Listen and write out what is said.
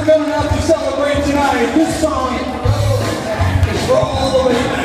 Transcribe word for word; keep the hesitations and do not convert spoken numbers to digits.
for coming out to celebrate tonight. This song is for all the way back.